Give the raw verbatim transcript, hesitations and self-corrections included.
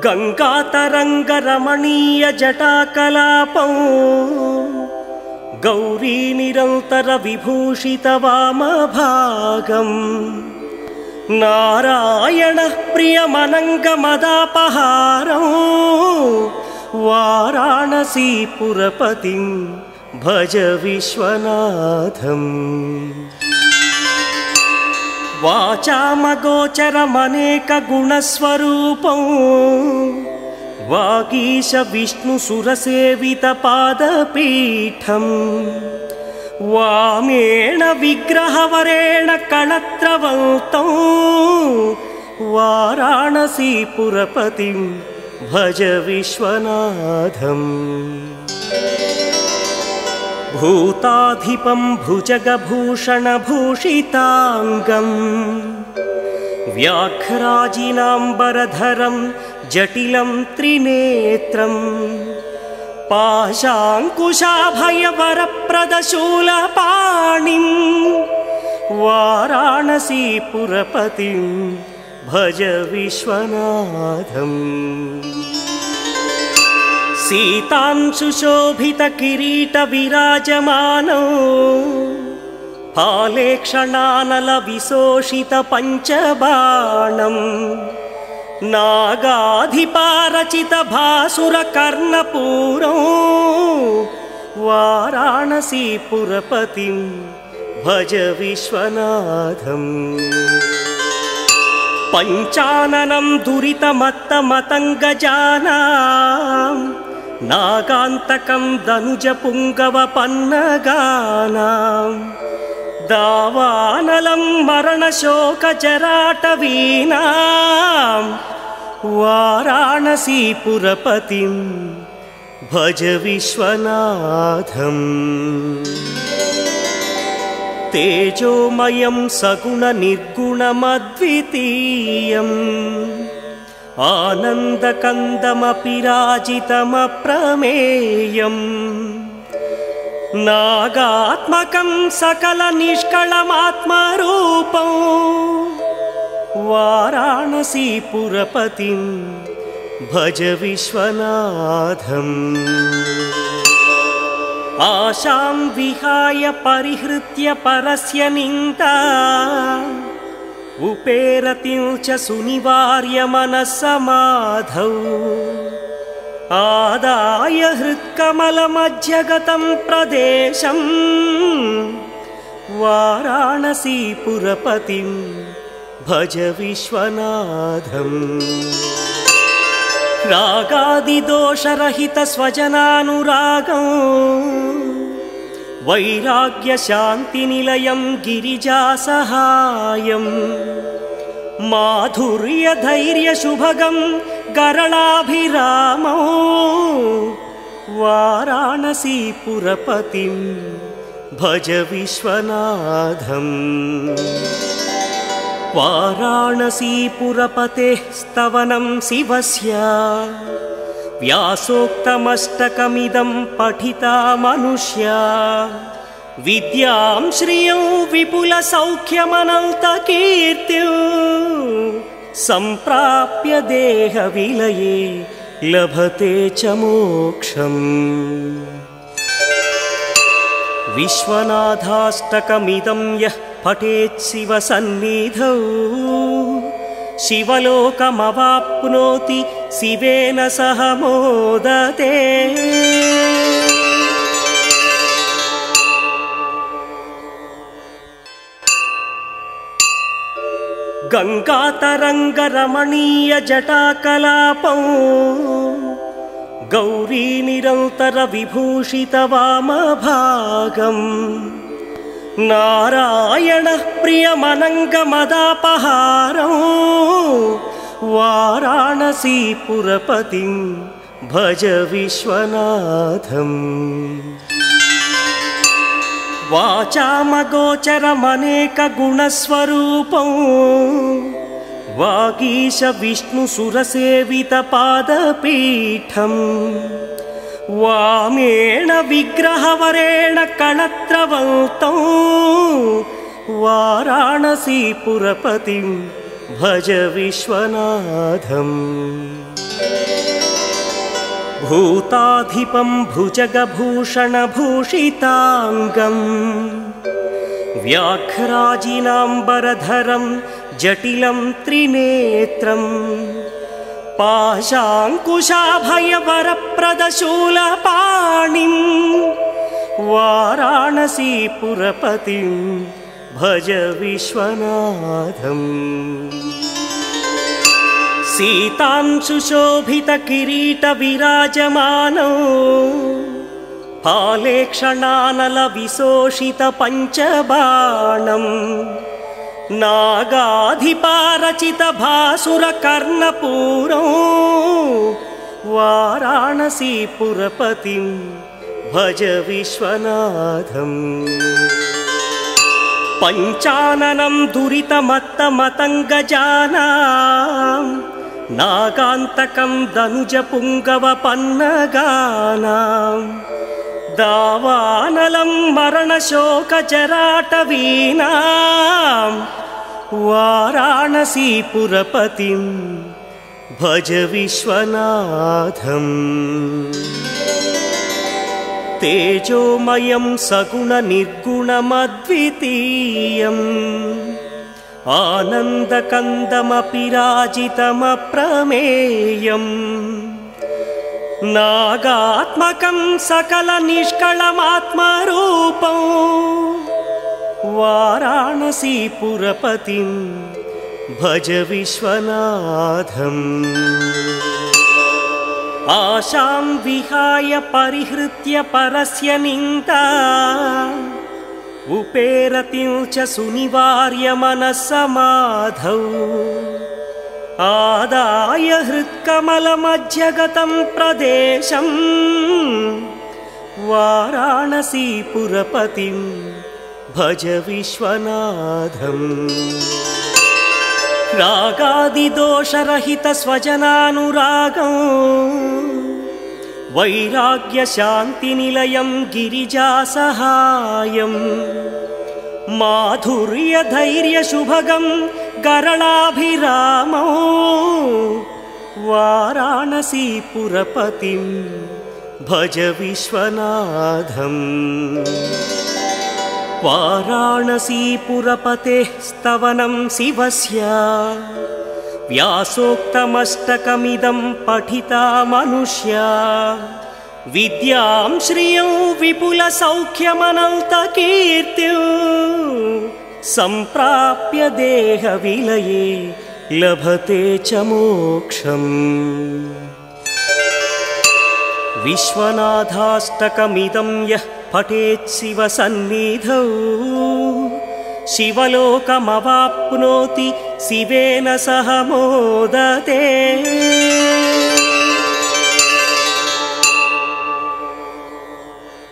गंगातरंगरमणीय जटाकलापं गौरी निरंतर विभूषित वामभागं नारायण प्रियमनंगमदापहारं वाराणसीपुरपतिं भज विश्वनाथम्। वाचामगोचरमनेकगुणस्वरूपं वागीश विष्णुसुरसेवितपादपीठं वामेण विग्रहवरेण कणत्रवन्तं वाराणसीपुरपतिं भज विश्वनाथम्। भूताधिपं भुजगभूषणभूषितांगं व्याघ्राजिनाम्बरधरं जटिलं त्रिनेत्रं पाशाङ्कुशाभयवरप्रदशूलपाणिं वाराणसीपुरपतिं भज विश्वनाथम्। सीतांशुशोभितकिरीटविराजमानौ फालेक्षणानलविशोषितपञ्चबाणं नागाधिपारचितभासुरकर्णपूरं वाराणसीपुरपतिं भज विश्वनाथम्। पञ्चाननं दुरितमत्तमतङ्गजानां नागान्तकं दनुजपुङ्गवपन्नगानां दावानलं मरणशोकजराटवीनां वाराणसीपुरपतिं भज विश्वनाथम्। तेजोमयं सगुणनिर्गुणमद्वितीयम् आनन्दकन्दमपिराजितमप्रमेयम् नागात्मकं सकलनिष्कळमात्मरूपं वाराणसीपुरपतिं भज विश्वनाथम्। आशां विहाय परिहृत्य परस्य निन्दा उपेरतिं च सुनिवार्य मनस्समाधौ आदाय हृत्कमलमध्यगतं प्रदेशं वाराणसीपुरपतिं भज विश्वनाथम्। रागादिदोषरहितस्वजनानुरागं वैराग्यशान्तिनिलयं गिरिजासहायं माधुर्यधैर्यशुभगं गरलाभिरामौ वाराणसीपुरपतिं भज विश्वनाथम्। वाराणसीपुरपतेः स्तवनं शिवस्य व्यासोक्तमष्टकमिदं पठिता मनुष्या विद्यां श्रियं विपुलसौख्यमनन्तकीर्तिं सम्प्राप्य देहविलये लभते च मोक्षम्। विश्वनाथाष्टकमिदं यः पठेत् शिवसन्निधौ शिवलोकमवाप्नोति शिवेन सह मोदते। गंगातरंगरमणीय जटाकलापं गौरी निरंतर विभूषित वामभागं नारायण प्रियमनंगमदापहारं वाराणसीपुरपतिं भज विश्वनाथम्। वाचामगोचरमनेकगुणस्वरूपं वागीश विष्णुसुरसेवितपादपीठं वामेण विग्रहवरेण कणत्रवन्तं वाराणसीपुरपतिं भज विश्वनाथम्। भूताधिपं भुजगभूषणभूषिताङ्गम् व्याघ्राजिनाम्बरधरं जटिलं त्रिनेत्रम् पाशाङ्कुशाभयवरप्रदशूलपाणिं वाराणसीपुरपतिं भज विश्वनाथम्। सीतांशुशोभितकिरीटविराजमानौ फालेक्षणानलविशोषितपञ्चबाणम् नागाधिपारचितभासुरकर्णपूरो वाराणसीपुरपतिं भज विश्वनाथम्। पञ्चाननं दुरितमत्तमतङ्गजानां नागान्तकं दनुजपुङ्गवपन्नगानां दावानलं मरणशोकजराटवीनां वाराणसीपुरपतिं भज विश्वनाथम्। तेजोमयं सगुणनिर्गुणमद्वितीयम् आनन्दकन्दमपि राजितमप्रमेयम् नागात्मकं सकलनिष्कळमात्मरूपं वाराणसीपुरपतिं भज विश्वनाथम्। आशां विहाय परिहृत्य परस्य निन्दा उपेरतिं च सुनिवार्य मनस्समाधौ आदाय हृत्कमलमध्यगतं प्रदेशं वाराणसीपुरपतिं भज विश्वनाथम्। रागादिदोषरहितस्वजनानुरागं वैराग्यशान्तिनिलयं गिरिजासहायं माधुर्यधैर्यशुभगं गरलाभिरामौ वाराणसीपुरपतिं भज विश्वनाथम्। वाराणसीपुरपतेः स्तवनं शिवस्य व्यासोक्तमष्टकमिदं पठिता मनुष्या विद्यां श्रियं विपुलसौख्यमनन्तकीर्तिं सम्प्राप्य देहविलये लभते च मोक्षम्। विश्वनाथाष्टकमिदं यः पठेत् शिवसन्निधौ शिवलोकमवाप्नोति शिवेन सह मोदते।